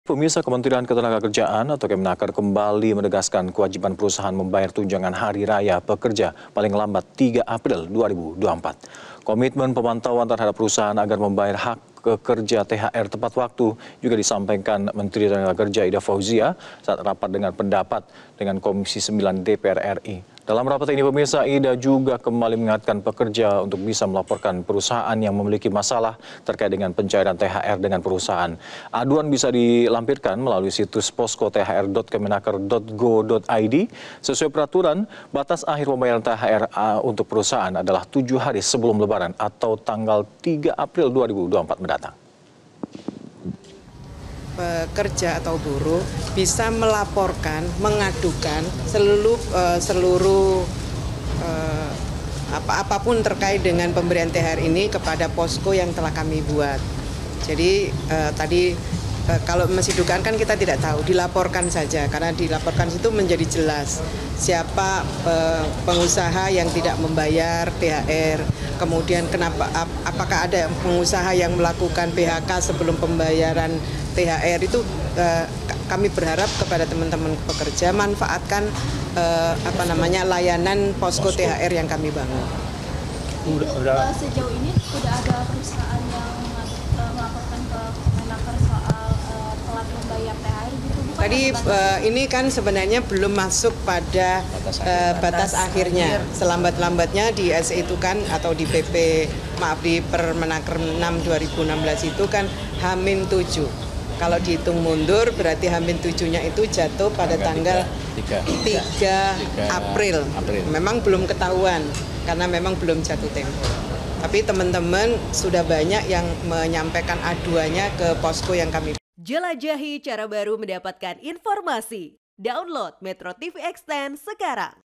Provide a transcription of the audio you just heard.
Pemirsa, Kementerian Ketenagakerjaan atau Kemenaker kembali menegaskan kewajiban perusahaan membayar tunjangan Hari Raya Pekerja paling lambat 3 April 2024. Komitmen pemantauan terhadap perusahaan agar membayar hak pekerja THR tepat waktu juga disampaikan Menteri Tenaga Kerja Ida Fauzia saat rapat dengan pendapat dengan Komisi 9 DPR RI. Dalam rapat ini, pemirsa, Ida juga kembali mengingatkan pekerja untuk bisa melaporkan perusahaan yang memiliki masalah terkait dengan pencairan THR dengan perusahaan. Aduan bisa dilampirkan melalui situs posko.thr.kemenaker.go.id. Sesuai peraturan, batas akhir pembayaran THR untuk perusahaan adalah 7 hari sebelum Lebaran atau tanggal 3 April 2024 mendatang. Pekerja atau buruh bisa melaporkan, mengadukan seluruh apapun terkait dengan pemberian THR ini kepada posko yang telah kami buat. Jadi kalau masih dugaan kan kita tidak tahu, dilaporkan saja karena dilaporkan itu menjadi jelas siapa pengusaha yang tidak membayar THR, kemudian apakah ada pengusaha yang melakukan PHK sebelum pembayaran THR itu. Kami berharap kepada teman-teman pekerja manfaatkan layanan posko THR yang kami bangun. Sejauh ini sudah ada perusahaan yang melaporkan ke Kemenaker soal telat membayar THR gitu. Tadi ini kan sebenarnya belum masuk pada batas akhirnya. Selambat-lambatnya di SE itu kan atau di di Permenaker 6 2016 itu kan H-7. Kalau dihitung mundur berarti H-7-nya itu jatuh pada tanggal 3 April. Memang belum ketahuan karena memang belum jatuh tempo. Tapi teman-teman sudah banyak yang menyampaikan aduannya ke posko yang kami. Jelajahi cara baru mendapatkan informasi. Download Metro TV Extend sekarang.